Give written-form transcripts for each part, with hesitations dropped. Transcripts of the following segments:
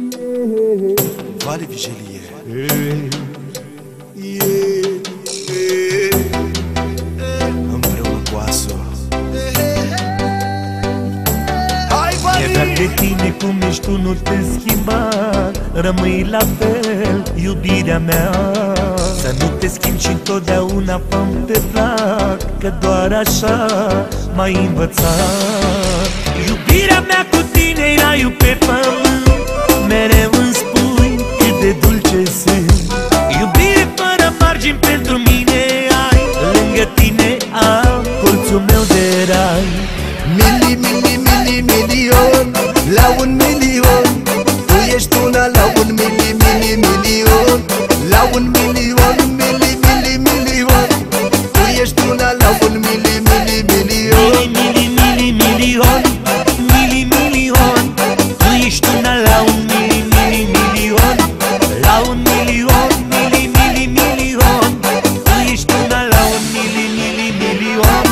Vale Vigilie. Împreună cu Aso. E drag de tine cum ești tu, nu te schimba. Rămâi la fel, iubirea mea. Să nu te schimbi și întotdeauna fă-mi te plac, că doar așa m-ai învățat. Iubirea mea cu tine e raiul pe pământ, mereu îmi spui cât de dulce sunt. Iubire fără margini pentru mine ai, lângă tine am colțul meu de rai. Mili, mili, mili, milion, la 1 milion. Tu ești una la 1 mili, mili, milion. La 1 milion, mili, mili, milion. Tu ești una la 1 mili, mili, milion. Mili, mili, milion, mili, milion. Tu ești una la 1 mili, mili, milion. La 1 milion, mili, mili, milion. Tu ești una la 1 mili, mili, milion.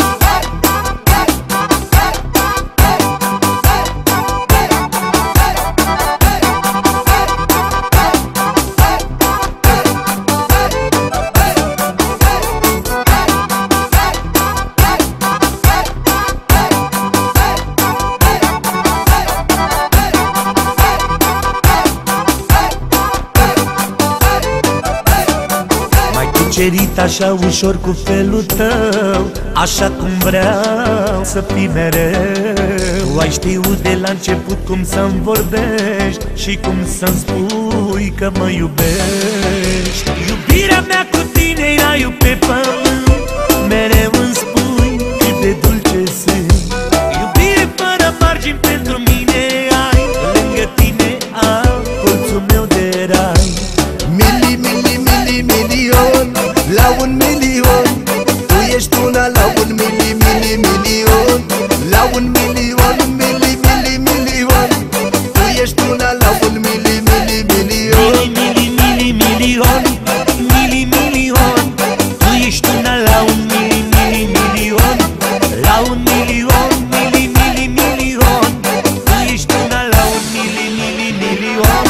Cucerit așa ușor cu felul tău, așa cum vreau să fii mereu. Tu ai știut de la început cum să-mi vorbești și cum să-mi spui că mă iubești. Iubirea mea cu tine e raiul pe pământ, mereu îmi spui cât de dulce sunt. Iubire fără margini pentru mine ai, lângă tine am colțul meu de rai. Mili, mili, mili, milion, la 1 milion. Tu ești una la 1 mili, mili, milion. La 1 milion, mili, mili, milion. Tu ești una la 1 mili, mili, milion. Mili, mili, milion, mili, milion. Tu ești una la 1 mili, mili, milion. La 1 milion, mili, mili, milion. Tu ești una la 1 mili, mili, milion.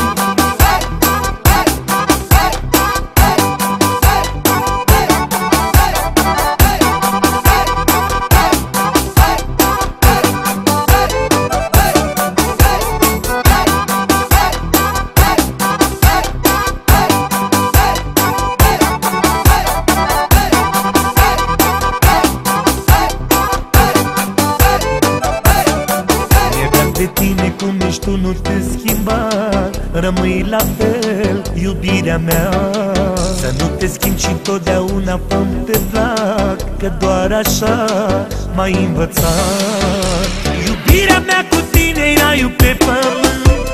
De tine cum ești tu, nu te schimba. Rămâi la fel, iubirea mea. Să nu te schimbi și întotdeauna fă-mi te plac, că doar așa m-ai învățat. Iubirea mea cu tine e raiul pe pământ,